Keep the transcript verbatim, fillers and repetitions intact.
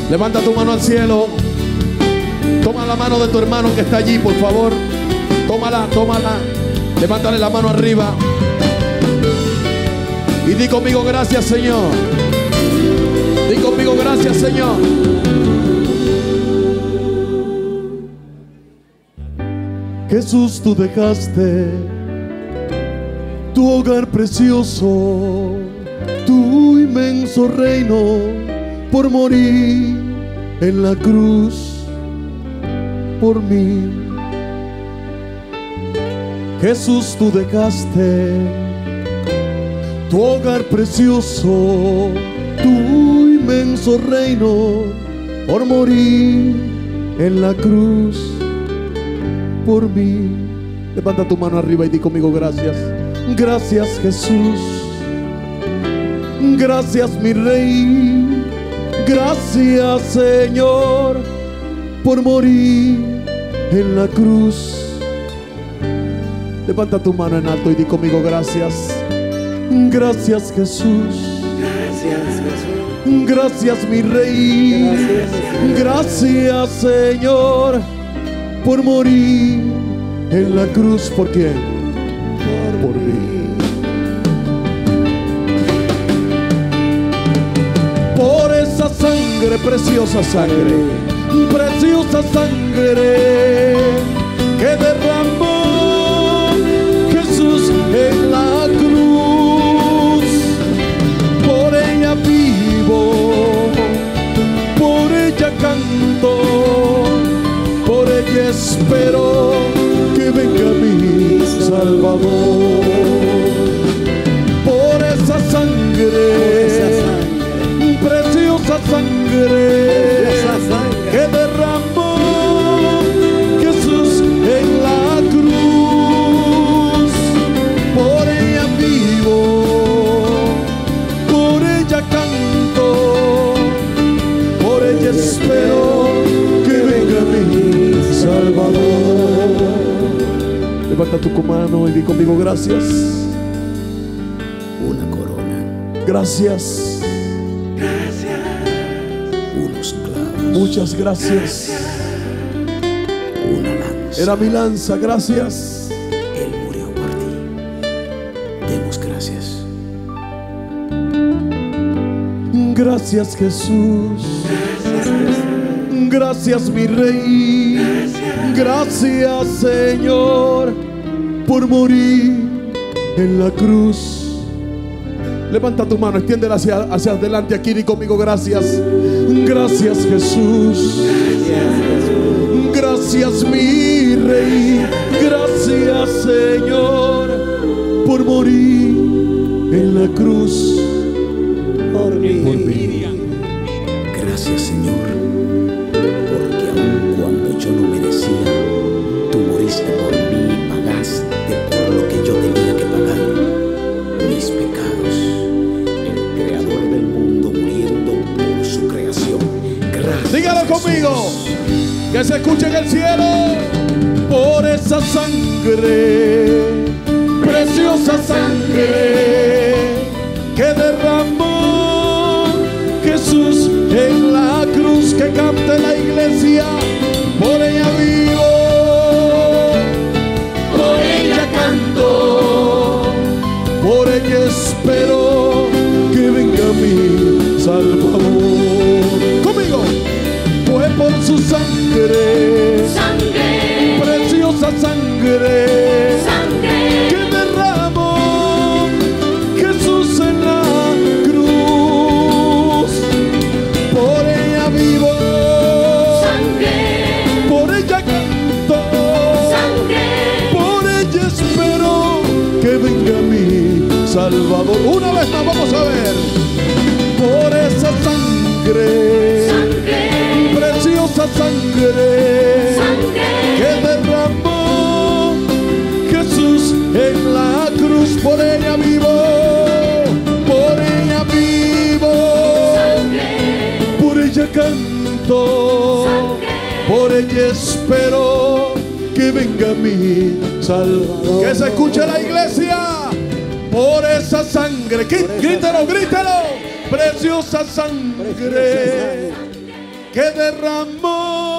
Levanta tu mano al cielo. Toma la mano de tu hermano que está allí, por favor. Tómala, tómala. Levántale la mano arriba. Y di conmigo, gracias, Señor. Di conmigo, gracias, Señor. Jesús, tú dejaste tu hogar precioso, tu inmenso reino, por morir en la cruz por mí. Jesús, tú dejaste tu hogar precioso, tu inmenso reino, por morir en la cruz por mí. Levanta tu mano arriba y di conmigo, gracias. Gracias, Jesús. Gracias, mi Rey. Gracias, Señor, por morir en la cruz. Levanta tu mano en alto y di conmigo, gracias. Gracias, Jesús. Gracias, Jesús. Gracias, mi Rey. Gracias, gracias, Señor, por morir en la cruz. ¿Por quién? Por, por mí. Por esa sangre, preciosa sangre, preciosa sangre que derramó Jesús en la cruz. Por ella vivo, por ella canto, por ella espero que venga mi Salvador. Por esa sangre, preciosa sangre, Esa sangre que derramó Jesús en la cruz. Por ella vivo, por ella canto, por ella espero que venga mi Salvador. Levanta tu mano y di conmigo, gracias. una corona, Gracias. unos clavos, Muchas gracias. una lanza. Era mi lanza, gracias. Él murió por ti. Demos gracias. Gracias, Jesús. Gracias, mi Rey. Gracias, Señor, por morir en la cruz. Levanta tu mano, extiéndela hacia, hacia adelante aquí y conmigo, gracias. Gracias, Jesús. Gracias, mi Rey. Gracias, Señor, por morir en la cruz por mí. Gracias, Señor, porque aun cuando yo no merecía, tú moriste por mí y pagaste por lo que yo tenía que pagar, mis pecados. El creador del mundo muriendo por su creación. Gracias. Dígalo conmigo, que se escuche en el cielo. Por esa sangre, preciosa sangre que derramó Jesús en la cruz, que cante la iglesia. Por ella vivo, por ella canto, por ella espero que venga mi Salvador. Conmigo. Fue por su sangre, Sangre, preciosa sangre, sangre, que derramó Jesús en la cruz. Por ella vivo, sangre, por ella canto, sangre, por ella espero que venga mi Salvador. Una vez más, vamos a ver. Por esa sangre, sangre, preciosa sangre, sangre, que derramó Jesús en la cruz. Por ella vivo, por ella vivo, sangre, por ella canto, por ella espero que venga mi Salvador. Que se escuche la iglesia. Por esa sangre, grítelo, grítelo, preciosa sangre que derramó